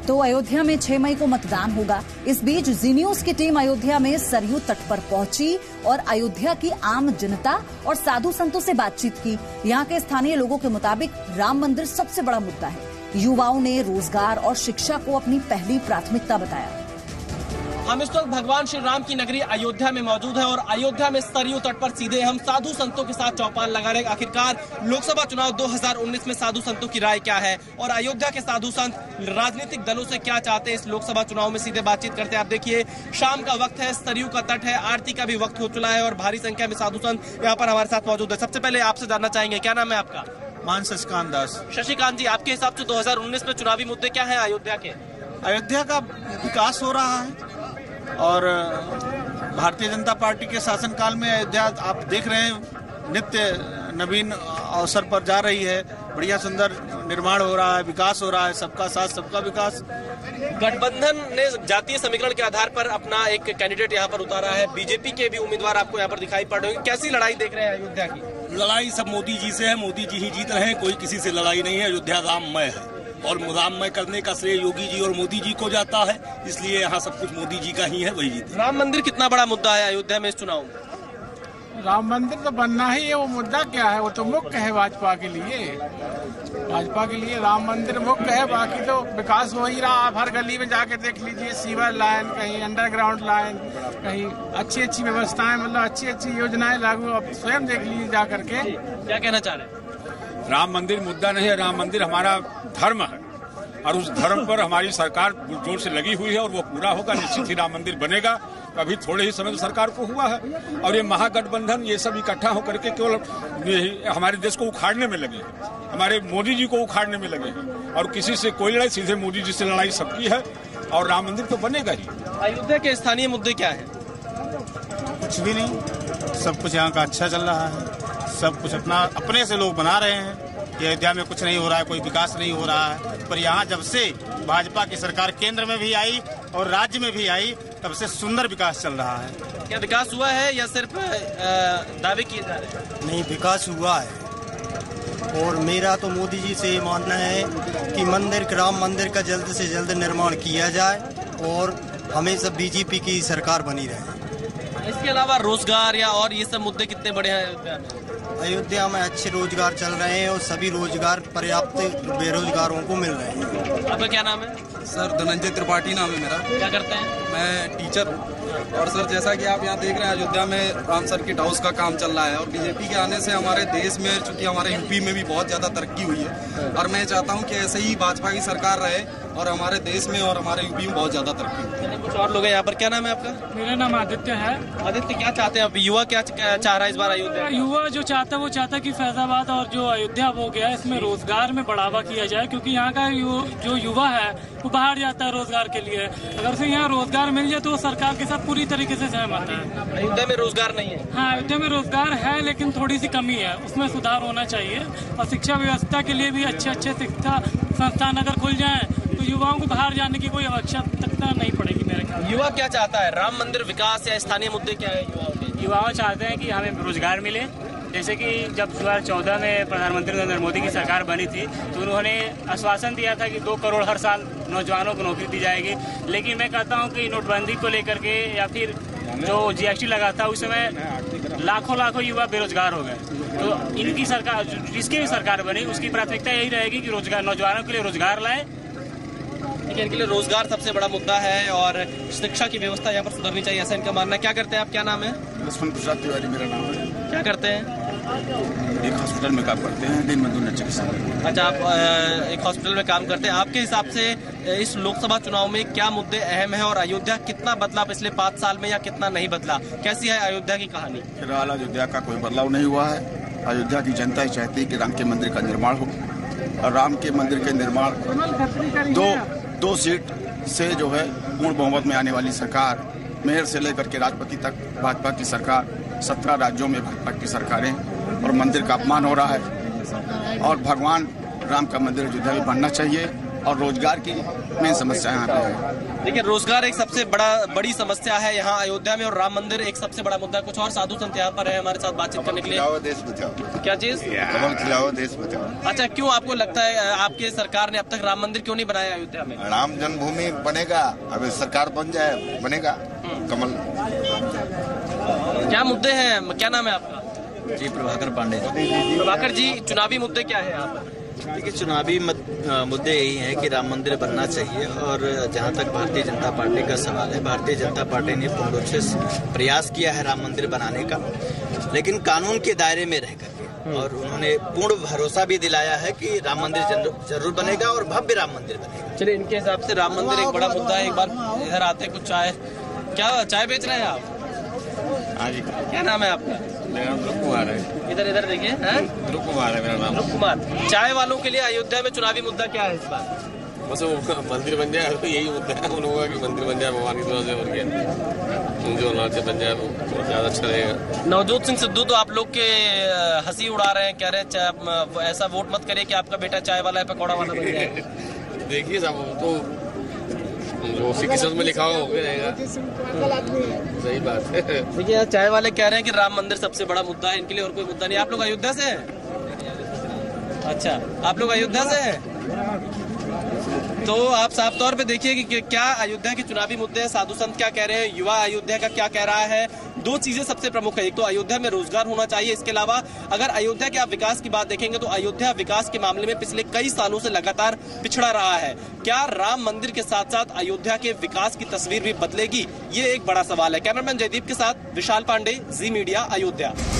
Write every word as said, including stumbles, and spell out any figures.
तो अयोध्या में छह मई को मतदान होगा। इस बीच जी न्यूज की टीम अयोध्या में सरयू तट पर पहुंची और अयोध्या की आम जनता और साधु संतों से बातचीत की। यहाँ के स्थानीय लोगों के मुताबिक राम मंदिर सबसे बड़ा मुद्दा है। युवाओं ने रोजगार और शिक्षा को अपनी पहली प्राथमिकता बताया। हम इस वक्त भगवान श्री राम की नगरी अयोध्या में मौजूद है और अयोध्या में सरयू तट पर सीधे हम साधु संतों के साथ चौपाल लगा रहे। आखिरकार लोकसभा चुनाव दो हज़ार उन्नीस में साधु संतों की राय क्या है और अयोध्या के साधु संत राजनीतिक दलों से क्या चाहते हैं इस लोकसभा चुनाव में, सीधे बातचीत करते हैं। आप देखिए, शाम का वक्त है, सरयू का तट है, आरती का भी वक्त हो चुका है और भारी संख्या में साधु संत यहाँ पर हमारे साथ मौजूद है। सबसे पहले आपसे जानना चाहेंगे, क्या नाम है आपका? मान शशिकांत दास। शशिकांत जी, आपके हिसाब से दो हजार उन्नीस में चुनावी मुद्दे क्या है अयोध्या के? अयोध्या का विकास हो रहा है और भारतीय जनता पार्टी के शासनकाल में अयोध्या आप देख रहे हैं नित्य नवीन अवसर पर जा रही है। बढ़िया सुंदर निर्माण हो रहा है, विकास हो रहा है, सबका साथ सबका विकास। गठबंधन ने जातीय समीकरण के आधार पर अपना एक कैंडिडेट यहाँ पर उतारा है। बीजेपी के भी उम्मीदवार आपको यहाँ पर दिखाई पड़ रहे हैं। कैसी लड़ाई देख रहे हैं अयोध्या की? लड़ाई सब मोदी जी से है, मोदी जी ही जीत रहे हैं, कोई किसी से लड़ाई नहीं है। अयोध्या राममय है और राममय करने का श्रेय योगी जी और मोदी जी को जाता है, इसलिए यहाँ सब कुछ मोदी जी का ही है, वही जीते। राम मंदिर कितना बड़ा मुद्दा है अयोध्या में इस चुनाव में? राम मंदिर तो बनना ही है, वो मुद्दा क्या है? वो तो मुख्य है भाजपा के लिए। भाजपा के लिए राम मंदिर मुख्य है, बाकी तो विकास हो ही रहा। आप हर गली में जाके देख लीजिए, सीवर लाइन, कहीं अंडरग्राउंड लाइन, कहीं अच्छी अच्छी व्यवस्थाएं, मतलब अच्छी अच्छी योजनाएं लागू। आप स्वयं देख लीजिए जा करके। क्या कहना चाह रहे हैं? राम मंदिर मुद्दा नहीं है, राम मंदिर हमारा धर्म है और उस धर्म पर हमारी सरकार जोर से लगी हुई है और वो पूरा होगा। निश्चित ही राम मंदिर बनेगा। अभी थोड़े ही समय सरकार को हुआ है और ये महागठबंधन ये सब इकट्ठा होकर के केवल हमारे देश को उखाड़ने में लगे हैं, हमारे मोदी जी को उखाड़ने में लगे हैं और किसी से कोई लड़ाई, सीधे मोदी जी से लड़ाई सबकी है और राम मंदिर तो बनेगा ही। अयोध्या के स्थानीय मुद्दे क्या है? कुछ भी नहीं, सब कुछ यहाँ का अच्छा चल रहा है। सब कुछ अपना अपने से लोग बना रहे हैं कि अयोध्या में कुछ नहीं हो रहा है, कोई विकास नहीं हो रहा है। पर यहाँ जब से भाजपा की सरकार केंद्र में भी आई और राज्य में भी आई, तब से सुंदर विकास चल रहा है। क्या विकास हुआ है या सिर्फ दावे किए जा रहे हैं? नहीं, विकास हुआ है और मेरा तो मोदी जी से ये मानना है कि मंदिर, राम मंदिर का जल्द से जल्द निर्माण किया जाए और हमेशा बीजेपी की सरकार बनी रहे। इसके अलावा रोजगार या और ये सब मुद्दे कितने बड़े हैं अयोध्या में? अयोध्या में अच्छे रोजगार चल रहे हैं और सभी रोजगार पर्याप्त बेरोजगारों को मिल रहे हैं। आपका क्या नाम है? सर धनंजय त्रिपाठी नाम है मेरा। क्या करते हैं? मैं टीचर हूँ। और सर जैसा कि आप यहाँ देख रहे हैं, अयोध्या में राम सर्किट हाउस का काम चल रहा है और बीजेपी के आने से हमारे देश में, चूंकि हमारे यूपी में भी बहुत ज्यादा तरक्की हुई है और मैं चाहता हूँ कि ऐसे ही भाजपा की सरकार रहे और हमारे देश में और हमारे यूपी में बहुत ज्यादा तरक्की हुई। कुछ और लोग हैं यहाँ पर। क्या नाम है आपका? मेरा नाम आदित्य है। आदित्य, क्या चाहते हैं अब युवा, क्या चाह रहा है इस बार अयोध्या? युवा जो चाहता है वो चाहता है कि फैजाबाद और जो अयोध्या हो गया, इसमें रोजगार में बढ़ावा किया जाए, क्योंकि यहाँ का यु, जो युवा है वो बाहर जाता है रोजगार के लिए। अगर उसे यहाँ रोजगार मिल जाए तो वो सरकार के साथ पूरी तरीके से सहमत है। अयोध्या में रोजगार नहीं है? हाँ, अयोध्या में रोजगार है लेकिन थोड़ी सी कमी है, उसमें सुधार होना चाहिए। और शिक्षा व्यवस्था के लिए भी अच्छे अच्छे शिक्षा संस्थान अगर खुल जाए तो युवाओं को बाहर जाने की कोई आवश्यकता नहीं पड़ेगी मेरे ख्याल। युवा क्या चाहता है? राम मंदिर, विकास या स्थानीय मुद्दे क्या है युवाओं के? युवाओं चाहते हैं कि हमें रोजगार मिले। जैसे कि जब दो हज़ार चौदह में प्रधानमंत्री नरेंद्र मोदी की सरकार बनी थी तो उन्होंने आश्वासन दिया था कि दो करोड़ हर साल नौजवानों को नौकरी दी जाएगी। लेकिन मैं कहता हूं कि नोटबंदी को लेकर के या फिर जो जीएसटी लगा था उस समय लाखों लाखों युवा बेरोजगार हो गए। तो इनकी सरकार, जिसकी भी सरकार बनी, उसकी प्राथमिकता यही रहेगी कि रोजगार, नौजवानों के लिए रोजगार लाए। इनके लिए रोजगार सबसे बड़ा मुद्दा है और शिक्षा की व्यवस्था यहाँ पर सुधरनी चाहिए, ऐसा इनका मानना है। क्या करते हैं आप? क्या नाम है? लक्ष्मण प्रसाद तिवारी मेरा नाम है। क्या करते हैं? एक हॉस्पिटल में काम करते हैं, दिन मजदूर चिकित्सक। अच्छा, आप एक हॉस्पिटल में काम करते हैं। आपके हिसाब से इस लोकसभा चुनाव में क्या मुद्दे अहम है और अयोध्या कितना बदला पिछले पाँच साल में या कितना नहीं बदला? कैसी है अयोध्या की कहानी? फिलहाल अयोध्या का कोई बदलाव नहीं हुआ है। अयोध्या की जनता ही चाहती है कि राम के मंदिर का निर्माण हो और राम के मंदिर के निर्माण दो दो सीट से जो है पूर्ण बहुमत में आने वाली सरकार, मेयर से लेकर के राष्ट्रपति तक भाजपा की सरकार, सत्रह राज्यों में भाजपा की सरकारें, और मंदिर का अपमान हो रहा है और भगवान राम का मंदिर अयोध्या में बनना चाहिए और रोजगार की मेन समस्या यहाँ पे है। देखिए, रोजगार एक सबसे बड़ा बड़ी समस्या है यहाँ अयोध्या में, और राम मंदिर एक सबसे बड़ा मुद्दा। कुछ और साधु संत यहाँ पर है हमारे साथ बातचीत करने के लिए। देश बचाओ। क्या चीज? कमल खिलाओ, देश बचाओ। अच्छा, क्यों आपको लगता है आपके सरकार ने अब तक राम मंदिर क्यों नहीं बनाया अयोध्या में? राम जन्मभूमि बनेगा, अब सरकार बन जाए बनेगा कमल। क्या मुद्दे हैं? क्या नाम है आपका? जी, प्रभाकर पांडे। प्रभाकर जी, चुनावी मुद्दे क्या है यहाँ पर? देखिए, चुनावी मुद्दे यही हैं कि राम मंदिर बनना चाहिए, और जहां तक भारतीय जनता पार्टी का सवाल है, भारतीय जनता पार्टी ने पूर्ण रूप से प्रयास किया है राम मंदिर बनाने का, लेकिन कानून के दायरे में रह करके, और उन्होंने पूर्ण भरोसा भी दिलाया है कि राम मंदिर जरूर बनेगा और भव्य राम मंदिर बनेगा। चलिए, इनके हिसाब से राम मंदिर एक बड़ा मुद्दा है। एक बार इधर आते कुछ चाय, क्या चाय बेच रहे हैं आप? हाँ जी। क्या नाम है आपका? मेरा नाम ध्रुव कुमार है। इधर इधर देखिए। ध्रुव कुमार है मेरा नाम। ध्रुव कुमार, चाय वालों के लिए अयोध्या में चुनावी मुद्दा क्या है इस बार? बस वो मंदिर बन जाए, तो यही मुद्दा है उन लोगों का कि मंदिर बन जाए भगवान की तरफ से, और क्या जो अनाज से बन जाए वो ज्यादा अच्छा रहेगा। नवजोत सिंह सिद्धू तो आप लोग के हंसी उड़ा रहे हैं, कह रहे हैं ऐसा वोट मत करिए कि आपका बेटा चाय वाला है, पकौड़ा वाला बन जाए। देखिए साहब, तो जो उसी किस्मत में लिखा हुआ हो गया रहेगा। सही बात है। देखिए, यहाँ चाय वाले कह रहे हैं कि राम मंदिर सबसे बड़ा मुद्दा है इनके लिए, और कोई मुद्दा नहीं। आप लोग अयोध्या से हैं? अच्छा, आप लोग अयोध्या से हैं? तो आप साफ तौर पे देखिए कि क्या अयोध्या के चुनावी मुद्दे हैं, साधु संत क्या कह रहे हैं, युवा अयोध्या का क्या कह रहा है। दो चीजें सबसे प्रमुख है, एक तो अयोध्या में रोजगार होना चाहिए, इसके अलावा अगर अयोध्या के आप विकास की बात देखेंगे तो अयोध्या विकास के मामले में पिछले कई सालों से लगातार पिछड़ा रहा है। क्या राम मंदिर के साथ साथ अयोध्या के विकास की तस्वीर भी बदलेगी, ये एक बड़ा सवाल है। कैमरामैन जयदीप के साथ विशाल पांडे, जी मीडिया, अयोध्या।